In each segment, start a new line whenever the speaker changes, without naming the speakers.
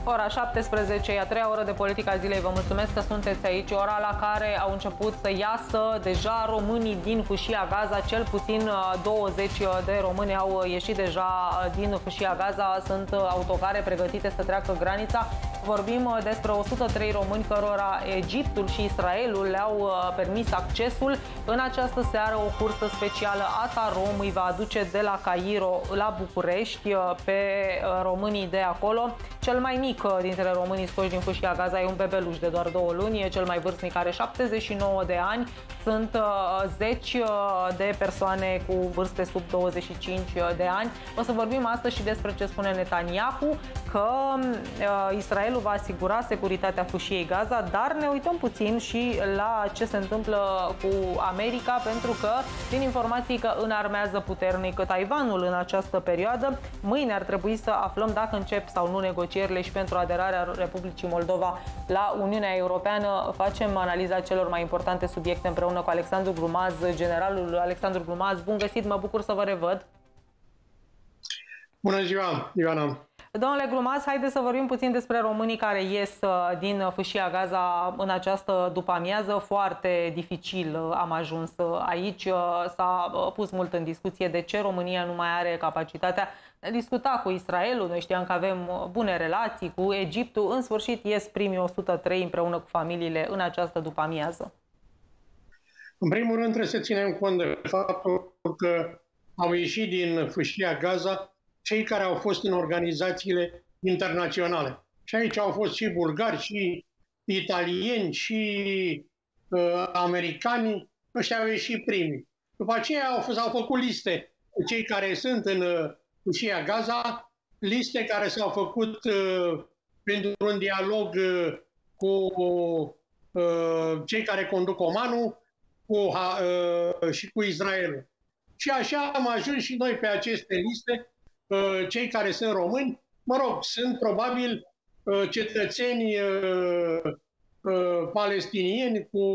Ora 17, a treia oră de Politica Zilei. Vă mulțumesc că sunteți aici. Ora la care au început să iasă deja românii din fâșia Gaza. Cel puțin 20 de români au ieșit deja din fâșia Gaza. Sunt autocare pregătite să treacă granița. Vorbim despre 103 români cărora Egiptul și Israelul le-au permis accesul. În această seară o cursă specială ATA-Rom îi va aduce de la Cairo la București pe românii de acolo. Cel mai mic dintre românii scoși din fâșia Gaza e un bebeluș de doar 2 luni, cel mai vârstnic are 79 de ani. Sunt zeci de persoane cu vârste sub 25 de ani. O să vorbim astăzi și despre ce spune Netanyahu, că Israelul va asigura securitatea fâșiei Gaza, dar ne uităm puțin și la ce se întâmplă cu America, pentru că, din informații că înarmează puternic Taiwanul în această perioadă. Mâine ar trebui să aflăm dacă încep sau nu negocierile și pentru aderarea Republicii Moldova la Uniunea Europeană. Facem analiza celor mai importante subiecte împreună cu Alexandru Glumaz, generalul Alexandru Glumaz. Bun găsit, mă bucur să vă revăd.
Bună ziua, Ioana!
Domnule Glumaz, haideți să vorbim puțin despre românii care ies din fâșia Gaza în această după-amiază. Foarte dificil am ajuns aici. S-a pus mult în discuție de ce România nu mai are capacitatea de a discuta cu Israelul. Noi știam că avem bune relații cu Egiptul. În sfârșit ies primii 103 împreună cu familiile în această după-amiază.
În primul rând trebuie să ținem cont de faptul că au ieșit din fâșia Gaza cei care au fost în organizațiile internaționale. Și aici au fost și bulgari, și italieni, și americani. Ăștia au ieșit primii. După aceea au făcut liste cu cei care sunt în fâșia Gaza, liste care s-au făcut pentru un dialog cu cei care conduc Omanul și cu Israelul. Și așa am ajuns și noi pe aceste liste. Cei care sunt români, mă rog, sunt probabil cetățeni palestinieni cu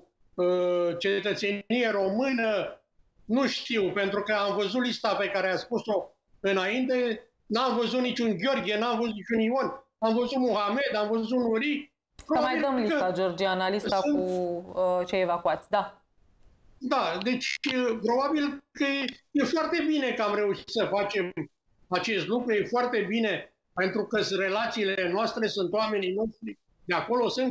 cetățenie română, nu știu, pentru că am văzut lista pe care a spus-o înainte, n-am văzut niciun Gheorghe, n-am văzut niciun Ion, am văzut Mohamed, am văzut Nuri.
Să mai dăm lista, Georgiana, lista cu cei evacuați, da.
Da, deci probabil că e foarte bine că am reușit să facem acest lucru, e foarte bine, pentru că relațiile noastre sunt oamenii noștri de acolo, sunt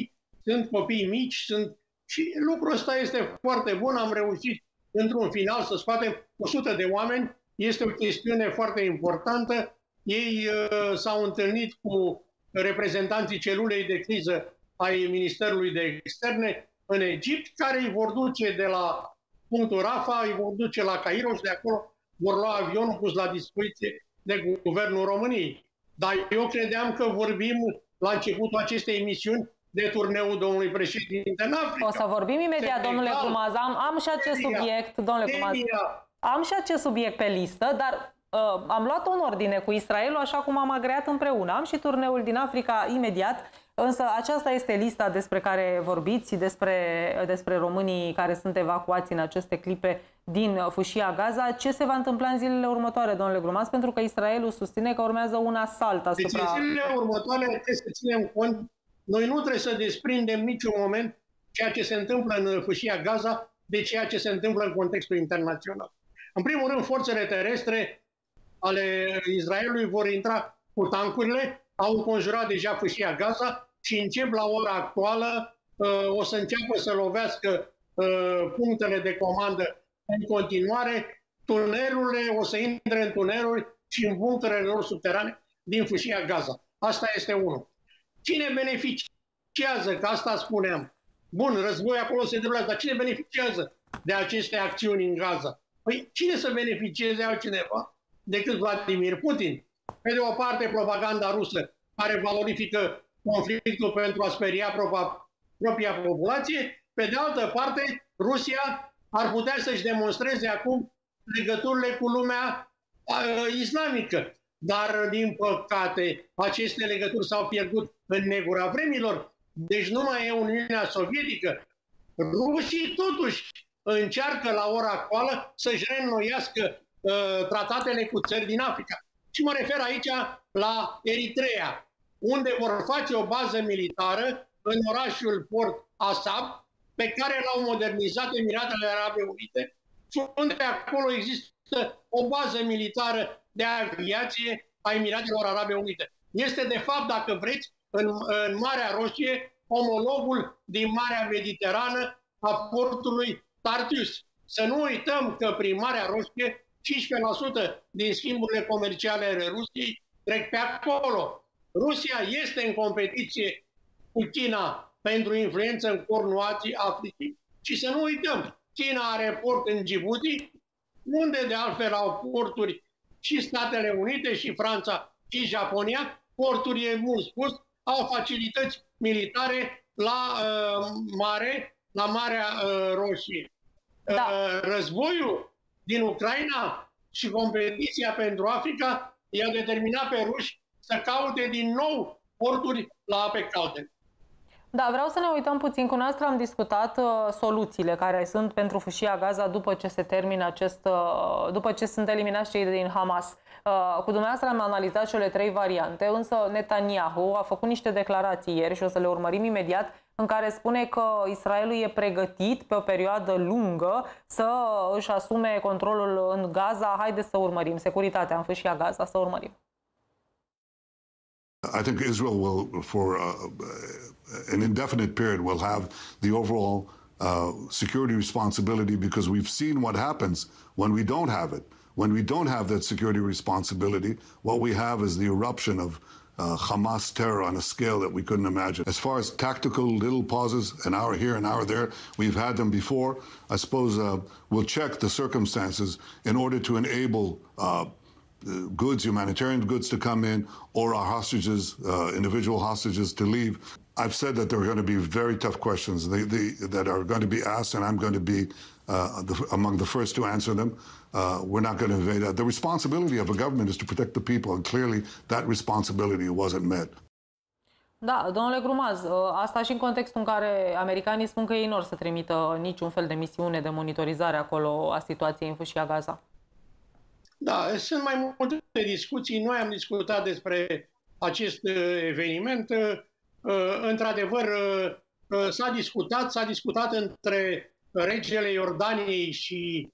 copii mici, și lucrul ăsta este foarte bun, am reușit într-un final să scoatem 100 de oameni, este o chestiune foarte importantă. Ei s-au întâlnit cu reprezentanții celulei de criză ai Ministerului de Externe în Egipt, care îi vor duce de la punctul Rafa, îi vor duce la Cairo și de acolo vor lua avionul pus la dispoziție de Guvernul României. Dar eu credeam că vorbim la începutul acestei emisiuni de turneul domnului președinte în Africa.
O să vorbim imediat, domnule Glumaz. Am și acest subiect, domnule Glumaz. Am și acest subiect pe listă, dar am luat-o în ordine cu Israelul, așa cum am agreat împreună. Am și turneul din Africa imediat. Însă aceasta este lista despre care vorbiți, despre românii care sunt evacuați în aceste clipe din fâșia Gaza. Ce se va întâmpla în zilele următoare, domnule Glumaz? Pentru că Israelul susține că urmează un asalt asupra...
Deci în zilele următoare trebuie să ținem cont, noi nu trebuie să desprindem niciun moment ceea ce se întâmplă în fâșia Gaza de ceea ce se întâmplă în contextul internațional. În primul rând, forțele terestre ale Israelului vor intra cu tancurile, au înconjurat deja fâșia Gaza și încep la ora actuală, o să înceapă să lovească punctele de comandă în continuare, tunelurile, o să intre în tuneluri și în buncărele lor subterane din fâșia Gaza. Asta este unul. Cine beneficiază, că asta spuneam, bun, război acolo se derulează, dar cine beneficiază de aceste acțiuni în Gaza? Păi cine să beneficieze altcineva decât Vladimir Putin? Pe de o parte, propaganda rusă, care valorifică conflictul pentru a speria propria populație. Pe de altă parte, Rusia ar putea să-și demonstreze acum legăturile cu lumea islamică. Dar, din păcate, aceste legături s-au pierdut în negura vremilor. Deci nu mai e Uniunea Sovietică. Rușii totuși încearcă la ora actuală să-și reînnoiască tratatele cu țări din Africa. Și mă refer aici la Eritrea. unde vor face o bază militară în orașul Port Asab, pe care l-au modernizat Emiratele Arabe Unite, unde acolo există o bază militară de aviație a Emiratelor Arabe Unite. Este, de fapt, dacă vreți, în Marea Roșie, omologul din Marea Mediterană a portului Tartus. Să nu uităm că prin Marea Roșie 15% din schimburile comerciale ale Rusiei trec pe acolo. Rusia este în competiție cu China pentru influență în cornul Africii și să nu uităm, China are port în Djibouti, unde de altfel au porturi și Statele Unite și Franța și Japonia, porturi, e mult spus, au facilități militare la mare, la Marea Roșie. Da. Războiul din Ucraina și competiția pentru Africa i-a determinat pe ruși să caute din nou porturi la ape calde.
Da, vreau să ne uităm puțin. Cu noastră am discutat soluțiile care sunt pentru fâșia Gaza după ce se termină după ce sunt eliminați cei din Hamas. Cu dumneavoastră am analizat cele 3 variante, însă Netanyahu a făcut niște declarații ieri și o să le urmărim imediat, în care spune că Israelul e pregătit pe o perioadă lungă să își asume controlul în Gaza. Haideți să urmărim securitatea în fâșia Gaza, să urmărim.
I think Israel will, for an indefinite period, will have the overall security responsibility, because we've seen what happens when we don't have it. When we don't have that security responsibility, what we have is the eruption of Hamas terror on a scale that we couldn't imagine. As far as tactical little pauses, an hour here, an hour there, we've had them before. I suppose we'll check the circumstances in order to enable goods, humanitarian goods to come in, or our hostages, individual hostages to leave. I've said that there are going to be very tough questions that are going to be asked, and I'm going to be among the first to answer them. We're not going to evade that. The responsibility of a government is to protect the people, and clearly that responsibility wasn't met.
Da, domnule Grumaz, asta și în contextul în care americanii spun că ei nu or să trimită niciun fel de misiune de monitorizare acolo a situației în fâșia Gaza.
Da, sunt mai multe discuții. Noi am discutat despre acest eveniment. Într-adevăr, s-a discutat între regele Iordaniei și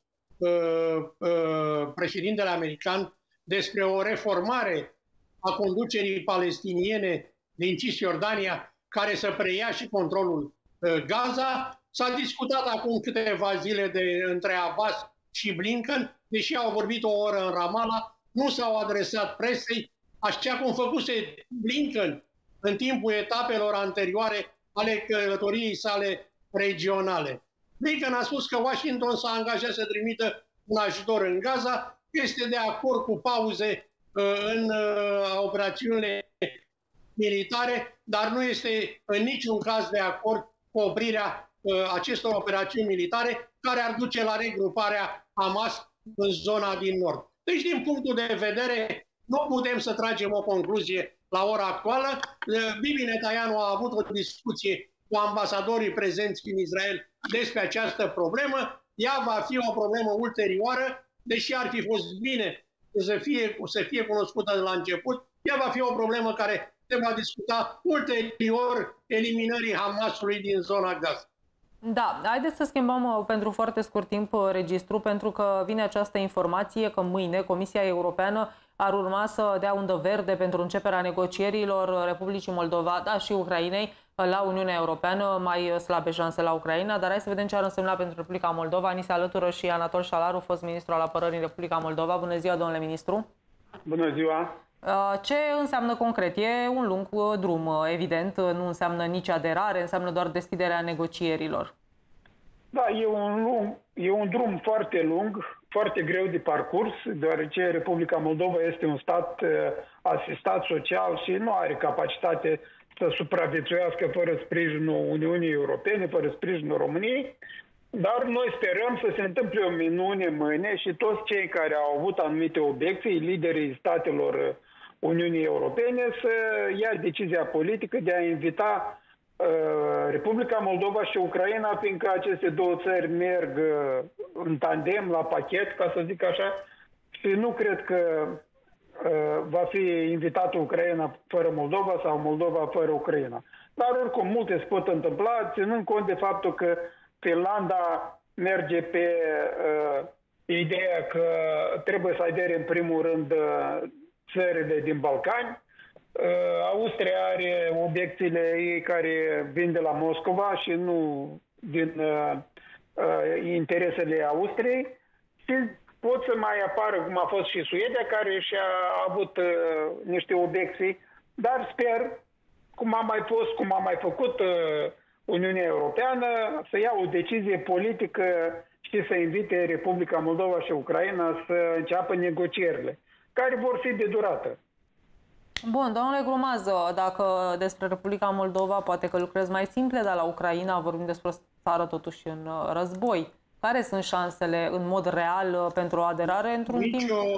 președintele american despre o reformare a conducerii palestiniene din Cisjordania, care să preia și controlul Gaza. S-a discutat acum câteva zile între Abbas și Blinken, deși au vorbit o oră în Ramallah, nu s-au adresat presei, așa cum făcuse Blinken în timpul etapelor anterioare ale călătoriei sale regionale. Blinken a spus că Washington s-a angajat să trimită un ajutor în Gaza, este de acord cu pauze în operațiunile militare, dar nu este în niciun caz de acord cu oprirea acestor operațiuni militare, care ar duce la regruparea Hamas în zona din nord. Deci, din punctul de vedere, nu putem să tragem o concluzie la ora actuală. Bibi Netanyahu a avut o discuție cu ambasadorii prezenți în Israel despre această problemă. Ea va fi o problemă ulterioară, deși ar fi fost bine să fie cunoscută de la început. Ea va fi o problemă care se va discuta ulterior eliminării Hamasului din zona Gaza.
Da, haideți să schimbăm pentru foarte scurt timp registru, pentru că vine această informație că mâine Comisia Europeană ar urma să dea undă verde pentru începerea negocierilor Republicii Moldova, da, și Ucrainei la Uniunea Europeană, mai slabe șanse la Ucraina, dar hai să vedem ce ar însemna pentru Republica Moldova. Ni se alătură și Anatol Șalaru, fost ministru al apărării în Republica Moldova. Bună ziua, domnule ministru!
Bună ziua!
Ce înseamnă concret? E un lung drum, evident, nu înseamnă nici aderare, înseamnă doar deschiderea negocierilor.
Da, e un drum foarte lung, foarte greu de parcurs, deoarece Republica Moldova este un stat asistat social și nu are capacitate să supraviețuiască fără sprijinul Uniunii Europene, fără sprijinul României. Dar noi sperăm să se întâmple o minune mâine și toți cei care au avut anumite obiecții, liderii statelor Uniunii Europene, să ia decizia politică de a invita Republica Moldova și Ucraina, fiindcă aceste două țări merg în tandem, la pachet, ca să zic așa, și nu cred că va fi invitată Ucraina fără Moldova sau Moldova fără Ucraina. Dar oricum multe se pot întâmpla, ținând cont de faptul că Finlanda merge pe ideea că trebuie să adere în primul rând țările din Balcani. Austria are obiecțiile ei care vin de la Moscova și nu din interesele Austriei. Și pot să mai apară, cum a fost și Suedia, care și-a avut niște obiecții, dar sper, cum a mai făcut Uniunea Europeană, să ia o decizie politică și să invite Republica Moldova și Ucraina să înceapă negocierile, care vor fi de durată.
Bun, domnule Gromază, dacă despre Republica Moldova poate că lucrezi mai simple, dar la Ucraina vorbim despre o țară totuși în război. Care sunt șansele în mod real pentru o aderare într-un timp?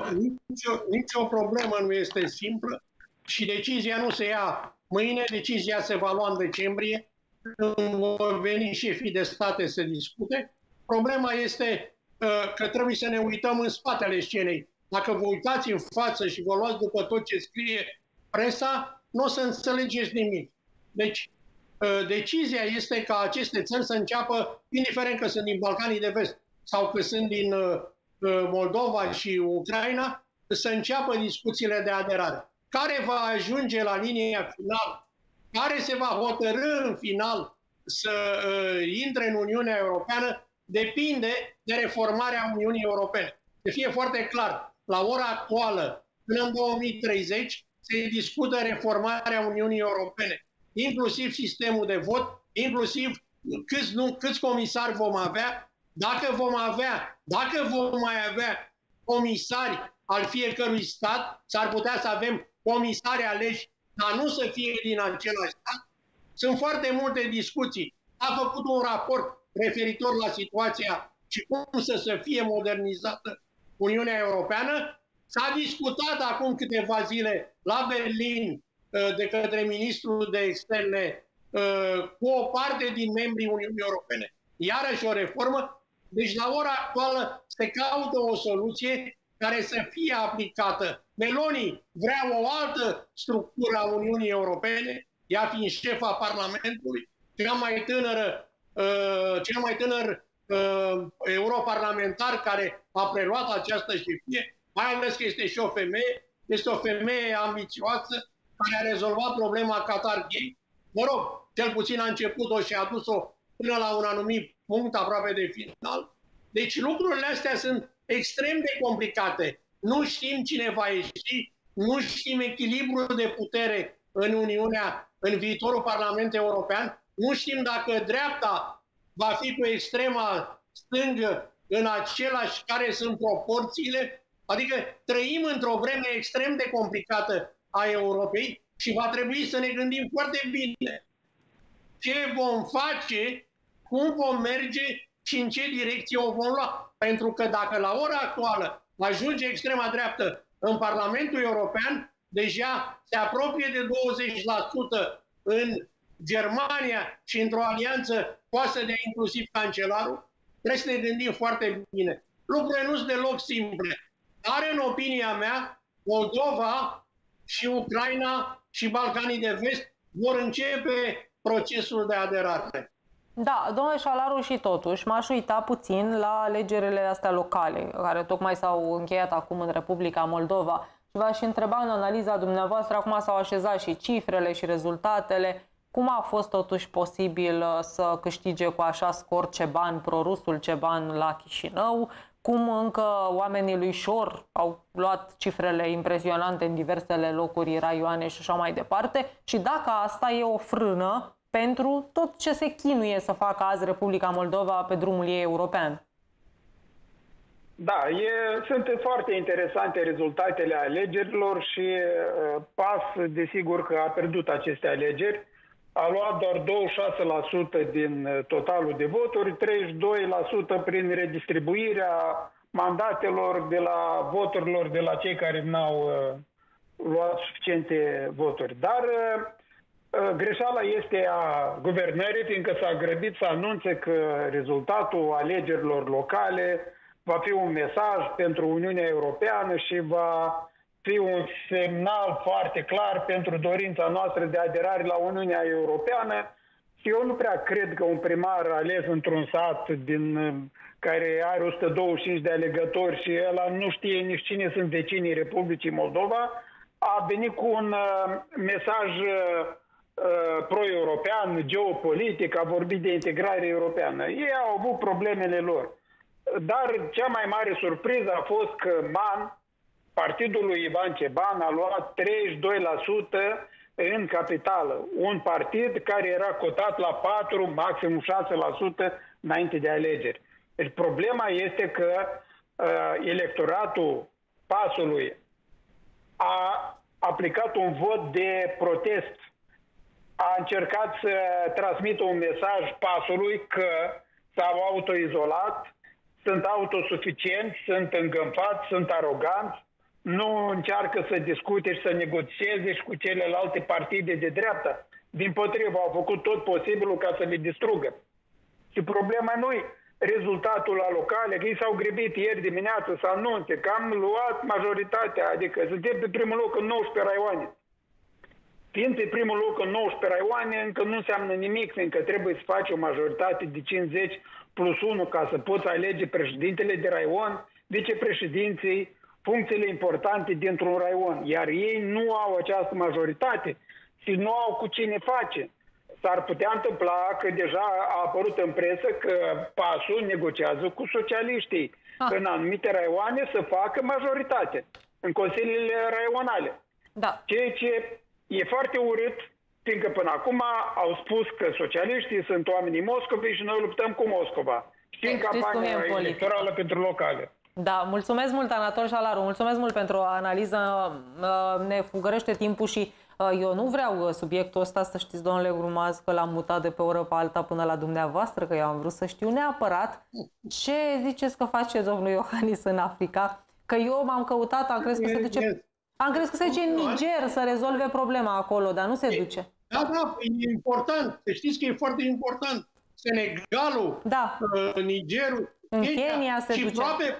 Nicio problemă nu este simplă și decizia nu se ia mâine, decizia se va lua în decembrie, când vor veni șefii de state să discute. Problema este că trebuie să ne uităm în spatele scenei. Dacă vă uitați în față și vă luați după tot ce scrie presa, nu o să înțelegeți nimic. Deci, decizia este ca aceste țări să înceapă, indiferent că sunt din Balcanii de Vest sau că sunt din Moldova și Ucraina, să înceapă discuțiile de aderare. Care va ajunge la linia finală, care se va hotărî în final să intre în Uniunea Europeană, depinde de reformarea Uniunii Europene. Să fie foarte clar, la ora actuală, până în 2030, se discută reformarea Uniunii Europene, inclusiv sistemul de vot, inclusiv câți comisari vom avea, dacă vom mai avea comisari al fiecărui stat, s-ar putea să avem comisari aleși, dar nu să fie din același stat. Sunt foarte multe discuții. A făcut un raport referitor la situația și cum să fie modernizată Uniunea Europeană. S-a discutat acum câteva zile la Berlin de către ministrul de externe cu o parte din membrii Uniunii Europene. Iarăși o reformă. Deci la ora actuală se caută o soluție care să fie aplicată. Meloni vrea o altă structură a Uniunii Europene, ea fiind șefa Parlamentului, cel mai tânăr europarlamentar care a preluat această șefie, mai ales că este și o femeie, este o femeie ambițioasă care a rezolvat problema Qatar Gate. Mă rog, cel puțin a început-o și a dus-o până la un anumit punct aproape de final. Deci lucrurile astea sunt extrem de complicate. Nu știm cine va ieși, nu știm echilibrul de putere în viitorul Parlament European, nu știm dacă dreapta va fi cu extrema stângă în același care sunt proporțiile. Adică trăim într-o vreme extrem de complicată a Europei și va trebui să ne gândim foarte bine ce vom face, cum vom merge și în ce direcție o vom lua. Pentru că dacă la ora actuală ajunge extrema dreaptă în Parlamentul European, deja se apropie de 20% în Germania și într-o alianță poate să dea inclusiv cancelarul, trebuie să ne gândim foarte bine. Lucrurile nu sunt deloc simple. Dar în opinia mea, Moldova și Ucraina și Balcanii de Vest vor începe procesul de aderare.
Da, domnule Șalaru, și totuși m-aș uita puțin la alegerile astea locale, care tocmai s-au încheiat acum în Republica Moldova. Și v-aș întreba în analiza dumneavoastră, acum s-au așezat și cifrele și rezultatele, cum a fost totuși posibil să câștige cu așa scor Ceban, prorusul Ceban la Chișinău, cum încă oamenii lui Șor au luat cifrele impresionante în diversele locuri, raioane și așa mai departe, și dacă asta e o frână pentru tot ce se chinuie să facă azi Republica Moldova pe drumul ei european.
Da, sunt foarte interesante rezultatele alegerilor și PAS, desigur că a pierdut aceste alegeri. A luat doar 26% din totalul de voturi, 32% prin redistribuirea mandatelor voturilor de la cei care n-au luat suficiente voturi. Dar greșeala este a guvernării, fiindcă s-a grăbit să anunțe că rezultatul alegerilor locale va fi un mesaj pentru Uniunea Europeană și va fi un semnal foarte clar pentru dorința noastră de aderare la Uniunea Europeană. Și eu nu prea cred că un primar ales într-un sat care are 125 de alegători și ăla nu știe nici cine sunt vecinii Republicii Moldova, a venit cu un mesaj pro-european, geopolitic, a vorbit de integrare europeană. Ei au avut problemele lor. Dar cea mai mare surpriză a fost că partidul lui Ivan Ceban a luat 32% în capitală. Un partid care era cotat la 4, maxim 6% înainte de alegeri. Deci problema este că electoratul PAS-ului a aplicat un vot de protest. A încercat să transmită un mesaj PAS-ului că s-au autoizolat, sunt autosuficienți, sunt îngânfați, sunt aroganți, nu încearcă să discute și să negocieze și cu celelalte partide de dreapta. Dimpotrivă, au făcut tot posibilul ca să le distrugă. Și problema nu-i rezultatul la locale, că ei s-au grăbit ieri dimineață să anunțe că am luat majoritatea, adică suntem pe primul loc în 19 raioane. Fiind pe primul loc în 19 raioane, încă nu înseamnă nimic, fiindcă trebuie să faci o majoritate de 50 plus 1 ca să poți alege președintele de raion, vicepreședinții, funcțiile importante dintr-un raion. Iar ei nu au această majoritate și nu au cu cine face. S-ar putea întâmpla că deja a apărut în presă că PAS-ul negociază cu socialiștii în anumite raioane să facă majoritate în consiliile raionale.
Da.
Ceea ce e foarte urât, fiindcă până acum au spus că socialiștii sunt oamenii Moscovei și noi luptăm cu Moscova. Știm campania electorală pentru locale.
Da, mulțumesc mult, Anatol Șalaru, mulțumesc mult pentru analiză, ne fugărește timpul și eu nu vreau subiectul ăsta, să știți, domnule Grumaz, că l-am mutat de pe o oră pe alta până la dumneavoastră, că eu am vrut să știu neapărat ce ziceți că face domnul Iohannis în Africa, că eu m-am căutat, am crezut că se duce... Am crezut că se duce în Niger să rezolve problema acolo, dar nu se duce.
Da, da, e important. Știți că e foarte important. Senegalul,
da.
Nigerul,
în Kenya se
și
duce.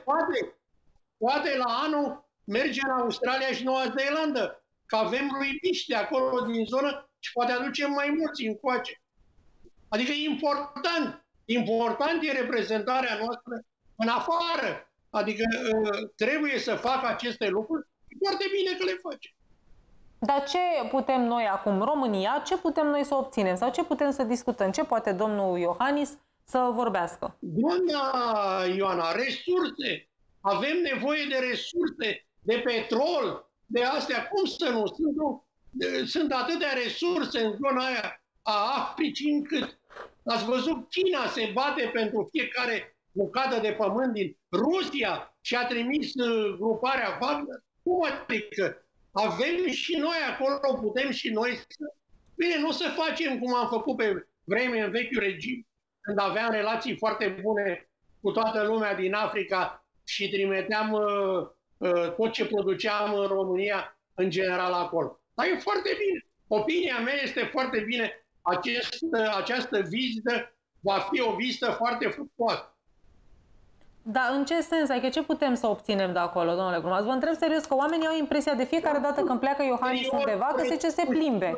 Poate la anul merge în Australia și Noua Zeelandă, că avem ruibiști de acolo din zonă și poate aducem mai mulți încoace. Adică e important. Important e reprezentarea noastră în afară. Adică trebuie să facă aceste lucruri. E foarte bine că le face.
Dar ce putem noi acum, România, ce putem noi să obținem? Sau ce putem să discutăm? Ce poate domnul Iohannis să vorbească?
Doamna Ioana, resurse. Avem nevoie de resurse, de petrol, de astea. Cum să nu? Sunt atâtea resurse în zona aia a Africii încât, ați văzut, China se bate pentru fiecare bucată de pământ din Rusia și a trimis gruparea Wagner. Cum adică? Avem și noi acolo, putem și noi să... Bine, nu să facem cum am făcut pe vreme în vechiul regim, când aveam relații foarte bune cu toată lumea din Africa și trimiteam tot ce produceam în România în general acolo. Dar e foarte bine. Opinia mea este foarte bine. Această vizită va fi o vizită foarte fructuoasă.
Dar în ce sens? Adică ce putem să obținem de acolo, domnule Grumaz? Vă întreb serios că oamenii au impresia de fiecare dată când pleacă Iohannis undeva că se se plimbe.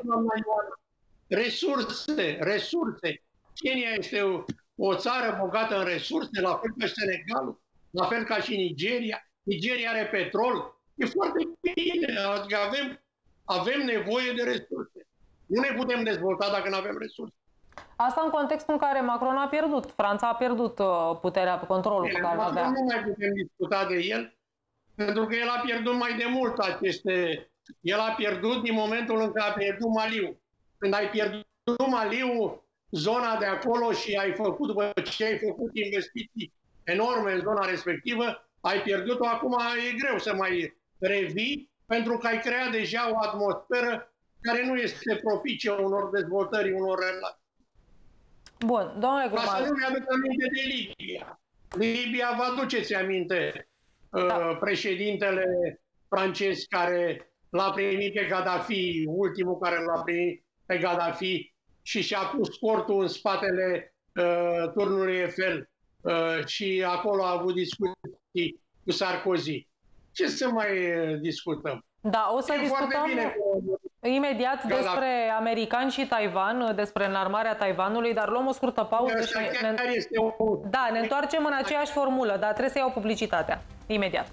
Resurse. Kenya este o țară bogată în resurse, la fel ca Senegalul, la fel ca și Nigeria. Nigeria are petrol. E foarte bine. Adică avem nevoie de resurse. Nu ne putem dezvolta dacă nu avem resurse.
Asta în contextul în care Macron a pierdut. Franța a pierdut puterea, controlul pe care avea.
Nu mai putem discuta de el, pentru că el a pierdut mai de mult El a pierdut din momentul în care a pierdut Maliul. Când ai pierdut Maliul, zona de acolo și ai făcut, după ce ai făcut investiții enorme în zona respectivă, ai pierdut-o, acum e greu să mai revii, pentru că ai creat deja o atmosferă care nu este propice unor dezvoltări, unor relații.
Bun, domnule Grumaz.
Ca să nu mi-aduc aminte de Libia. Libia, vă aduceți aminte, președintele francez care l-a primit pe Gaddafi, ultimul care l-a primit pe Gaddafi și și-a pus cortul în spatele turnului Eiffel și acolo a avut discuții cu Sarkozy. Ce să mai discutăm?
Da, o să discutăm imediat despre americani și Taiwan, despre înarmarea Taiwanului, dar luăm o scurtă pauză și ne întoarcem în aceeași formulă, dar trebuie să iau publicitatea. Imediat.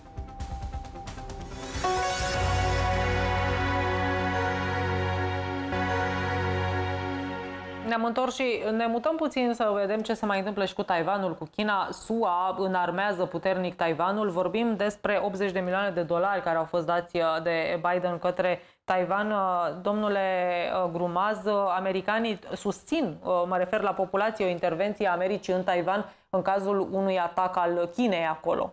Ne-am întors și ne mutăm puțin să vedem ce se mai întâmplă și cu Taiwanul, cu China. SUA înarmează puternic Taiwanul. Vorbim despre 80 de milioane de dolari care au fost dați de Biden către Taiwan. Domnule Grumaz, americanii susțin, mă refer la populație, o intervenție a Americii în Taiwan în cazul unui atac al Chinei acolo.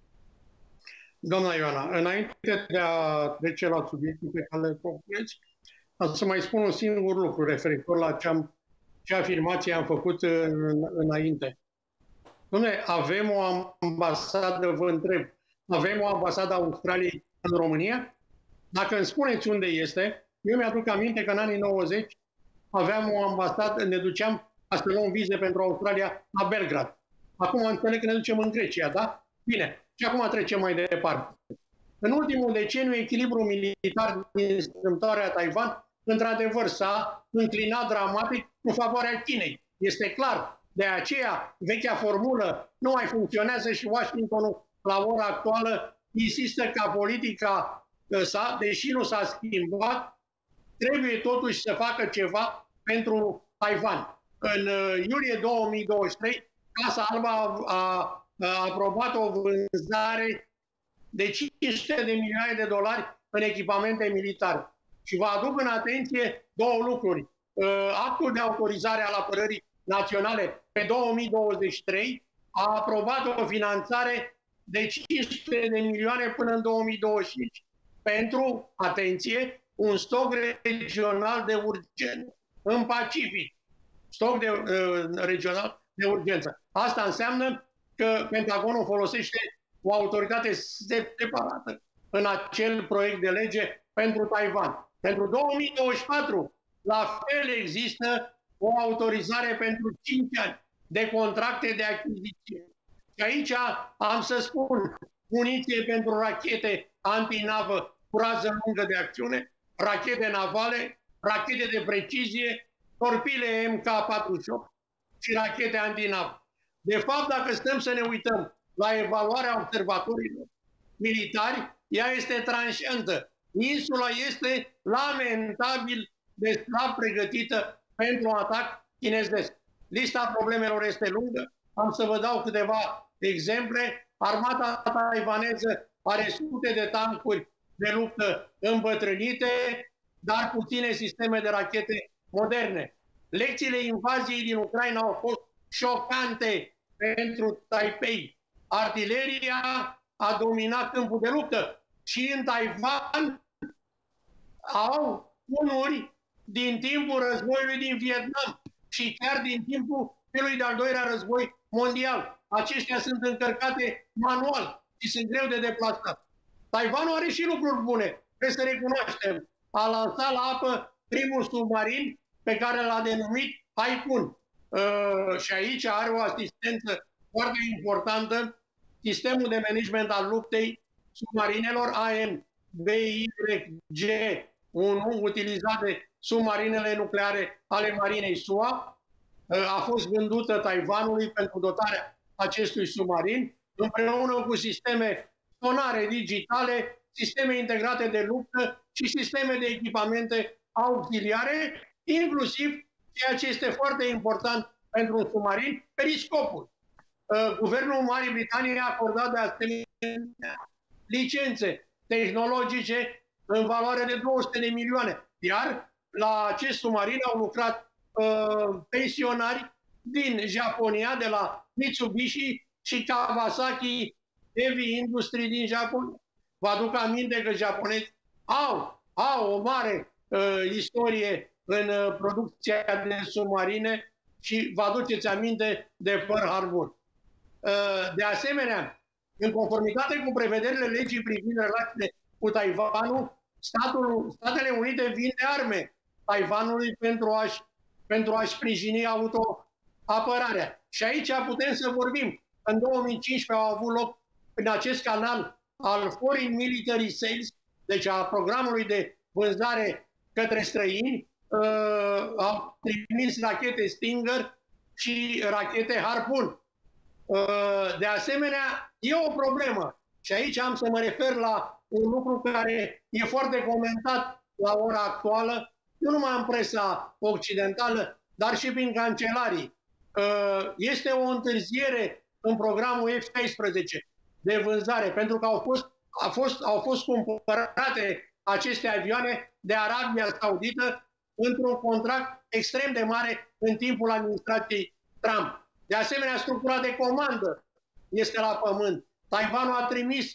Doamna Ioana, înainte de a trece la subiectul pe care le propuneți, să mai spun un singur lucru referitor la ce afirmație am făcut înainte. Dom'le, avem o ambasadă, vă întreb, avem o ambasadă a Australiei în România? Dacă îmi spuneți unde este, eu mi-aduc aminte că în anii 90 aveam o ambasadă, ne duceam să luăm vize pentru Australia la Belgrad. Acum înțeleg că ne ducem în Grecia, da? Bine. Și acum trecem mai departe. În ultimul deceniu, echilibrul militar din strâmtoarea Taiwan, într-adevăr, s-a înclinat dramatic în favoarea Chinei. Este clar. De aceea, vechea formulă nu mai funcționează și Washingtonul, la ora actuală, insistă ca politica sa, deși nu s-a schimbat, trebuie totuși să facă ceva pentru Taiwan. În iulie 2023, Casa Albă a aprobat o vânzare de 500 de milioane de dolari în echipamente militare. Și vă aduc în atenție două lucruri. Actul de autorizare al apărării naționale pe 2023 a aprobat o finanțare de 500 de milioane până în 2025 pentru, atenție, un stoc regional de urgență în Pacific. Stoc regional de urgență. Asta înseamnă că Pentagonul folosește o autoritate separată în acel proiect de lege pentru Taiwan. Pentru 2024, la fel există o autorizare pentru 5 ani de contracte de achiziție. Și aici am să spun muniție pentru rachete antinavă cu rază lungă de acțiune, rachete navale, rachete de precizie, torpile MK-48 și rachete antinavă. De fapt, dacă stăm să ne uităm la evaluarea observatorilor militari, ea este tranșantă. Insula este lamentabil de slab pregătită pentru un atac chinezesc. Lista problemelor este lungă. Am să vă dau câteva exemple. Armata taiwaneză are sute de tancuri de luptă îmbătrânite, dar puține sisteme de rachete moderne. Lecțiile invaziei din Ucraina au fost șocante pentru Taipei. Artileria a dominat câmpul de luptă și în Taiwan au tunuri din timpul războiului din Vietnam și chiar din timpul celui de-al doilea război mondial. Aceștia sunt încărcate manual și sunt greu de deplasat. Taiwanul are și lucruri bune, trebuie să recunoaștem. A lansat la apă primul submarin pe care l-a denumit Haikun. Și aici are o asistență foarte importantă, sistemul de management al luptei submarinelor ANBYG, un utilizat de submarinele nucleare ale Marinei SUA, a fost vândută Taiwanului pentru dotarea acestui submarin, împreună cu sisteme sonare digitale, sisteme integrate de luptă și sisteme de echipamente auxiliare, inclusiv ceea ce este foarte important pentru un submarin, periscopul. Guvernul Marii Britanii a acordat de asemenea licențe tehnologice în valoare de 200 de milioane. Iar la acest submarin au lucrat pensionari din Japonia, de la Mitsubishi și Kawasaki Heavy Industry din Japonia. Vă aduc aminte că japonezi au o mare istorie în producția de submarine și vă aduceți aminte de Pearl Harbor. De asemenea, în conformitate cu prevederile legii privind relațiile cu Taiwanul, Statele Unite vinde arme Taiwanului pentru a-și sprijini autoapărarea. Și aici putem să vorbim. În 2015 au avut loc în acest canal al Foreign Military Sales deci a programului de vânzare către străini, au trimis rachete Stinger și rachete Harpoon. De asemenea, e o problemă. Și aici am să mă refer la un lucru care e foarte comentat la ora actuală, nu numai în presa occidentală, dar și prin cancelarii. Este o întârziere în programul F-16 de vânzare, pentru că au fost cumpărate aceste avioane de Arabia Saudită într-un contract extrem de mare în timpul administrației Trump. De asemenea, structura de comandă este la pământ. Taiwanul a trimis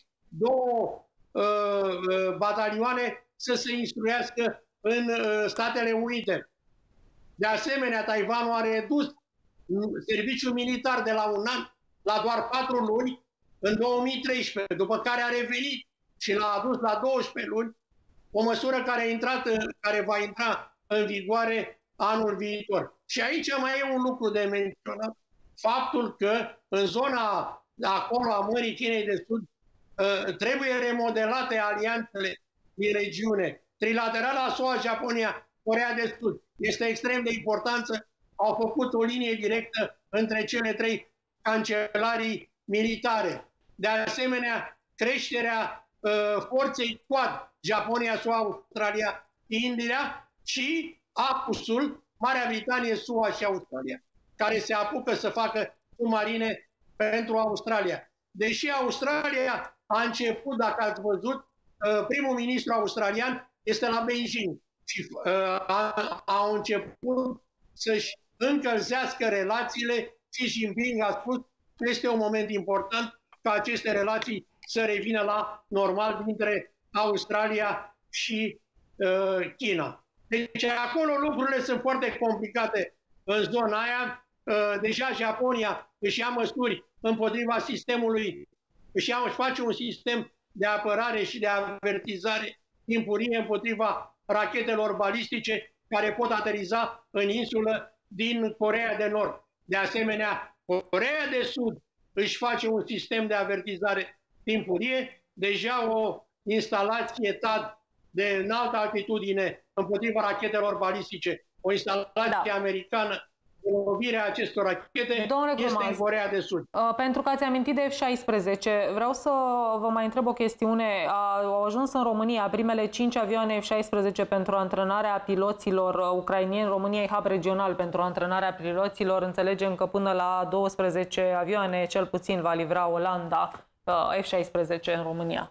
2 batalioane să se instruiască în Statele Unite. De asemenea, Taiwanul a redus serviciul militar de la 1 an la doar 4 luni în 2013, după care a revenit și l-a adus la 12 luni, o măsură care va intra în vigoare anul viitor. Și aici mai e un lucru de menționat, faptul că în zona acolo a Mării Chinei de Sud trebuie remodelate alianțele din regiune. Trilaterala SUA, Japonia, Coreea de Sud este extrem de importantă. Au făcut o linie directă între cele 3 cancelarii militare. De asemenea, creșterea forței Quad, Japonia, SUA, Australia, India și AUKUS-ul, Marea Britanie, SUA și Australia, care se apucă să facă submarine pentru Australia. Deși Australia a început, dacă ați văzut, primul ministru australian este la Beijing și au început să-și încălzească relațiile. Xi Jinping a spus că este un moment important ca aceste relații să revină la normal dintre Australia și China. Deci acolo lucrurile sunt foarte complicate în zona aia. Deja Japonia își ia măsuri împotriva sistemului, își face un sistem de apărare și de avertizare timpurie împotriva rachetelor balistice care pot ateriza în insulă din Coreea de Nord. De asemenea, Coreea de Sud își face un sistem de avertizare timpurie, deja o instalație THAAD de înaltă altitudine împotriva rachetelor balistice, o instalație americană de lovire a acestor rachete este în Coreea de Sud.
Pentru că ați amintit de F-16, vreau să vă mai întreb o chestiune. Au ajuns în România primele 5 avioane F-16 pentru antrenarea piloților ucrainieni. România e hub regional pentru antrenarea piloților. Înțelegem că până la 12 avioane, cel puțin, va livra Olanda F-16 în România.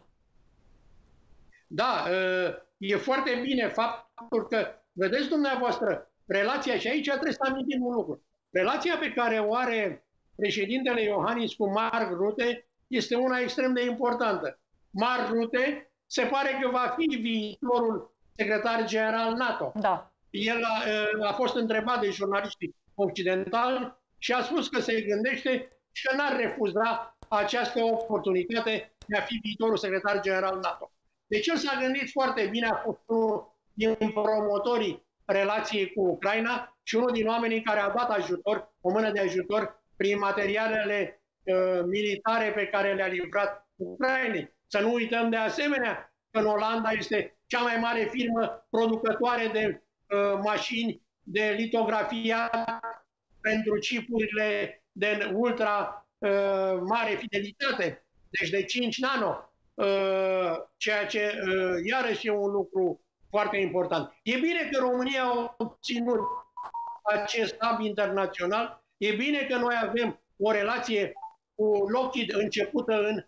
Da, e foarte bine faptul că, vedeți dumneavoastră, relația, și aici trebuie să amintim un lucru. Relația pe care o are președintele Iohannis cu Mark Rutte este una extrem de importantă. Mark Rutte se pare că va fi viitorul secretar general NATO.
Da.
El a fost întrebat de jurnaliștii occidentali și a spus că se gândește și că n-ar refuza această oportunitate de a fi viitorul secretar general NATO. Deci el s-a gândit foarte bine, a fost unul din promotorii relației cu Ucraina și unul din oamenii care a dat ajutor, o mână de ajutor prin materialele militare pe care le-a livrat Ucrainei. Să nu uităm de asemenea că în Olanda este cea mai mare firmă producătoare de mașini de litografia pentru chipurile de ultra mare fidelitate, deci de 5 nano, ceea ce iarăși e un lucru foarte important. E bine că România a obținut acest hub internațional, e bine că noi avem o relație cu Lockheed începută în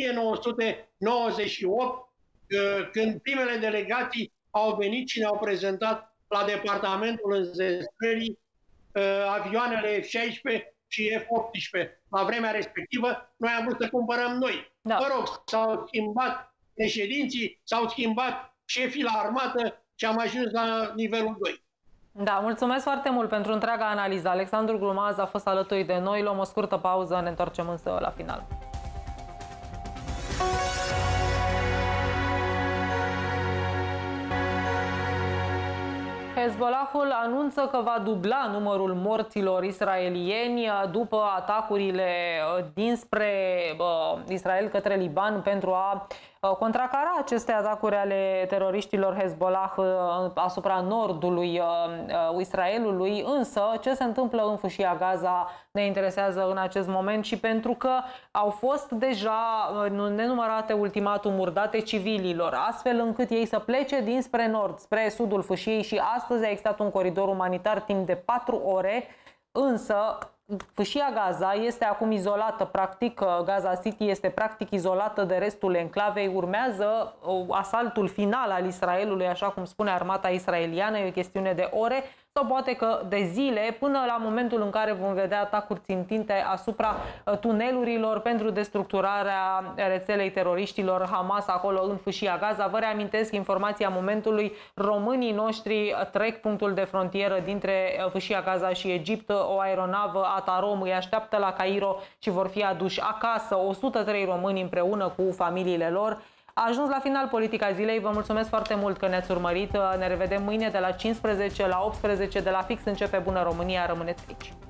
1998, când primele delegații au venit și ne-au prezentat la departamentul înzestrării avioanele F-16 și F-18. La vremea respectivă, noi am vrut să cumpărăm noi. Da. Mă rog, s-au schimbat președinții, s-au schimbat șefii la armată și am ajuns la nivelul 2.
Da, mulțumesc foarte mult pentru întreaga analiză. Alexandru Grumaz a fost alături de noi. Luăm o scurtă pauză, ne întoarcem însă la final. Hezbollahul anunță că va dubla numărul morților israelieni după atacurile dinspre Israel către Liban pentru a contracara aceste atacuri ale teroriștilor Hezbollah asupra nordului Israelului, însă ce se întâmplă în fâșia Gaza ne interesează în acest moment și pentru că au fost deja nenumărate ultimatumuri date civililor, astfel încât ei să plece dinspre nord, spre sudul fâșiei și astăzi a existat un coridor umanitar timp de 4 ore, însă fâșia Gaza este acum izolată, practic, Gaza City este practic izolată de restul enclavei, urmează asaltul final al Israelului, așa cum spune armata israeliană, e o chestiune de ore sau poate că de zile, până la momentul în care vom vedea atacuri țintite asupra tunelurilor pentru destructurarea rețelei teroriștilor Hamas acolo în fâșia Gaza. Vă reamintesc informația momentului, românii noștri trec punctul de frontieră dintre fâșia Gaza și Egipt, o aeronavă Atarom îi așteaptă la Cairo și vor fi aduși acasă 103 români împreună cu familiile lor. A ajuns la final Politica Zilei. Vă mulțumesc foarte mult că ne-ați urmărit. Ne revedem mâine de la 15 la 18, de la fix începe Bună România. Rămâneți aici.